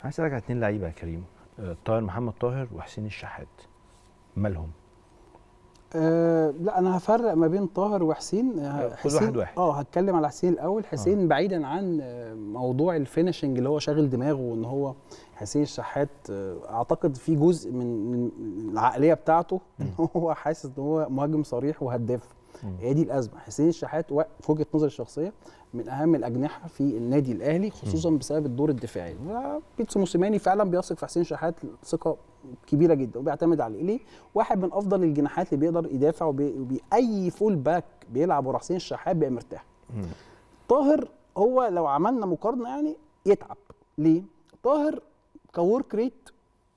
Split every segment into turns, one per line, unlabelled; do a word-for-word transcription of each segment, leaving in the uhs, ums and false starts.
عايز اسالك على اتنين لعيبه يا كريم، طاهر محمد طاهر وحسين الشحات، مالهم؟
أه لا انا هفرق ما بين طاهر وحسين.
كل واحد واحد.
اه هتكلم على حسين الاول. حسين آه. بعيدا عن موضوع الفينشنج اللي هو شاغل دماغه، وان هو حسين الشحات اعتقد في جزء من العقليه بتاعته ان هو حاسس ان هو مهاجم صريح وهداف. هي دي الازمه. حسين الشحات في وجهه نظري الشخصيه من اهم الاجنحه في النادي الاهلي، خصوصا م. بسبب الدور الدفاعي. بيتسو موسيماني فعلا بيثق في حسين الشحات ثقه كبيره جدا وبيعتمد عليه. ليه؟ واحد من افضل الجناحات اللي بيقدر يدافع، وباي فول باك بيلعب ورا حسين الشحات بيبقى مرتاح. طاهر هو لو عملنا مقارنه يعني يتعب. ليه؟ طاهر كورك ريت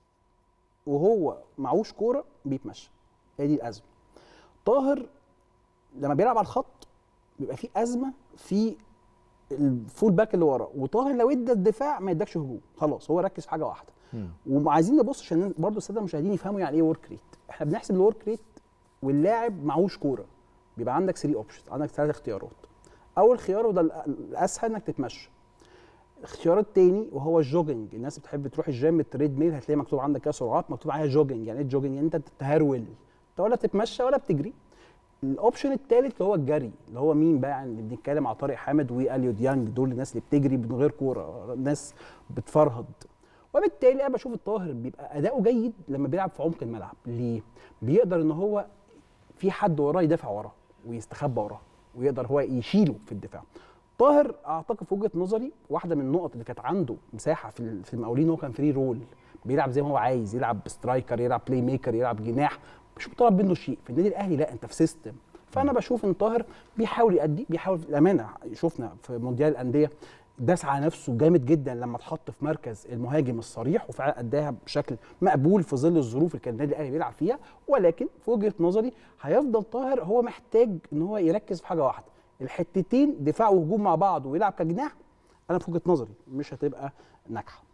وهو معوش كوره بيتمشى. هي دي الازمه. طاهر لما بيلعب على الخط بيبقى في ازمه في الفول باك اللي ورا، وطاهر لو ادى الدفاع ما يدكش هجوم، خلاص هو ركز في حاجه واحده. وعايزين نبص عشان برضه الساده المشاهدين يفهموا يعني ايه ورك ريت. احنا بنحسب الورك ريت واللاعب معهوش كوره، بيبقى عندك ثلاثة اوبشنز، عندك ثلاث اختيارات. اول خيار وده الاسهل انك تتمشى. الاختيار الثاني وهو الجوجنج. الناس بتحب تروح الجيم التريد ميل، هتلاقي مكتوب عندك كده سرعات مكتوب عليها جوجنج. يعني ايه جوجنج؟ يعني انت تهرول، انت ولا بتتمشى ولا بتجري. الاوبشن الثالث اللي هو الجري، اللي هو مين بقى؟ يعني بنتكلم على طارق حامد واليو ديانج، دول الناس اللي بتجري من غير كوره، ناس بتفرهد. وبالتالي انا بشوف الطاهر بيبقى اداؤه جيد لما بيلعب في عمق الملعب. ليه؟ بيقدر ان هو في حد وراه يدافع وراه ويستخبى وراه، ويقدر هو يشيله في الدفاع. طاهر اعتقد في وجهه نظري واحده من النقط اللي كانت عنده مساحه في في المقاولين، هو كان فري رول، بيلعب زي ما هو عايز، يلعب سترايكر، يلعب بلاي ميكر، يلعب جناح، مش مطالب منه شيء. في النادي الاهلي لا، انت في سيستم. فانا بشوف ان طاهر بيحاول يأدي، بيحاول الامانه. شفنا في مونديال الانديه داس على نفسه جامد جدا لما اتحط في مركز المهاجم الصريح، وفعلا اداها بشكل مقبول في ظل الظروف اللي كان النادي الاهلي بيلعب فيها. ولكن في وجهه نظري هيفضل طاهر هو محتاج ان هو يركز في حاجه واحده، الحتتين دفاع وهجوم مع بعض ويلعب كجناح. انا في وجهه نظري مش هتبقى ناجحه.